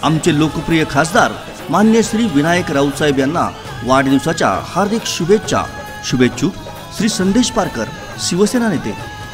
आमचे लोकप्रिय खासदार मान्य श्री विनायक राऊतसाहेब यांना वाढदिवसाच्या हार्दिक शुभेच्छा। शुभेच्छुक श्री संदेश पारकर, शिवसेना नेते।